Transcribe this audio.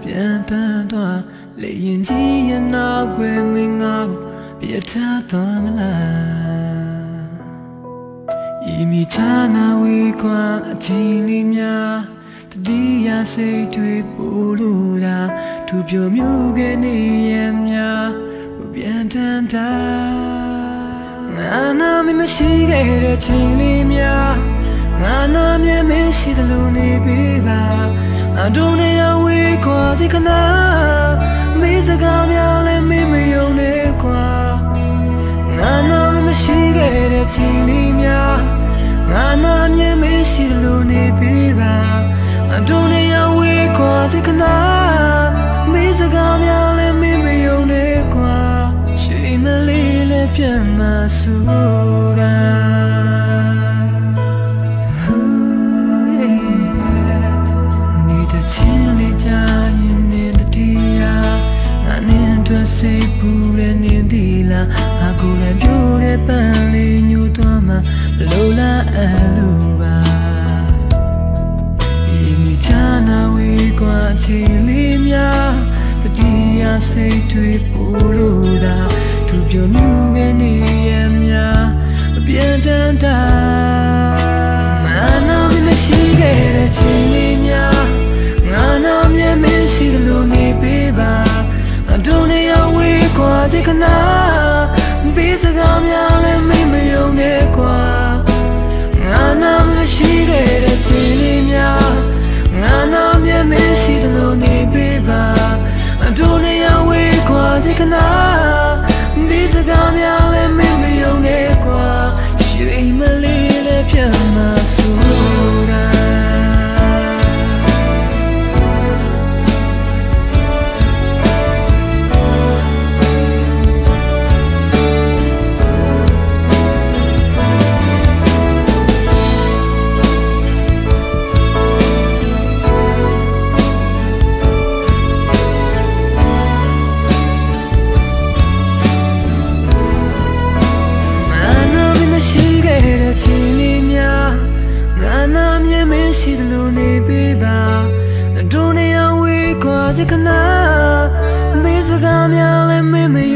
ပြန်တန်းသွားလေရင်ကြီးရဲ့နောက်ွယ်မင်းငါ့ကိုပြထားသွားမလားဤမိချာနာဝေးကွာအချိန်လေးများတတိယစိတ်တွေပို့လို့တာသူပြောမျိုးကနေရများပြန်တန်းတာငါနာမမရှိခဲ့တဲ့ချိန်လေးများငါနာမြဲမရှိသလိုနေပေးပါအဒုနေရဝေးကွာစိတ်ကနာမေးစကားများလည်းမေးမယုံနဲ့ကွာငါနာမရှိခဲ့တဲ့ချိန်လေးများငါနာမြဲမရှိသလိုနေပေးပါအဒုနေရဝေးကွာစိတ်ကနာမေးစကားများလည်းမေးမယုံနဲ့ကွာရွှေမလေးလည်းပြန်မဆူတာစိတ်ပူတဲ့နေဒီလားအကူလည်းပြိုးတဲ့ပန်းလေးညှို့သွားမှလိုလားအလိုပါဒီမိချာနာဝေးကွာချိန်လေးများတတိယစိတ်တွေပို့လို့သာသူပြောမှုကနေရများပြန်တန်းတာငါနာမရှိခဲ့တဲ့ချိန်လေးများငါနာမြဲမရှိသလိုနေပေးပါဒုနေရဝေးကွာစိတ်ကနာပေးစကားများလည်းမေးမယုံနဲ့ကွာငါနာမရှိခဲ့တဲ့ချိန်လေးများငါနာမြဲမရှိသလိုနေပေးပါဒုနေရဝေးကွာစိတ်ကနာပေးစကားများလည်းမေးမယုံနဲ့ကွာရွှေမလေးလည်းပြန်မဆူတာရှိသလိုနေပေးပါဒုနေရဝေးကွာစိတ်ကနာမေးစကားများလည်းမေးမ